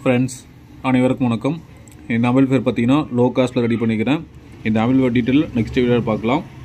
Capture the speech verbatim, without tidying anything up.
Friends அனைவருக்கும் வணக்கம். இந்த ஆம்பிள்ஃபையர் பார்த்தீங்கன்னா லோ காஸ்ட்டில் ரெடி பண்ணிக்கிறேன். இந்த ஆம்பிள்ஃபையர் டீட்டெயில் நெக்ஸ்ட் வீடியோவில் பார்க்கலாம்.